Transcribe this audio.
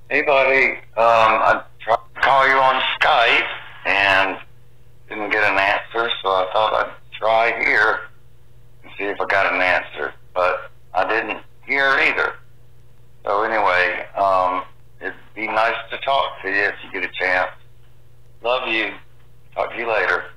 Hey, buddy. I tried to call you on Skype and didn't get an answer, so I thought I'd try here and see if I got an answer. But I didn't hear either. So anyway, it'd be nice to talk to you if you get a chance. Love you. Talk to you later.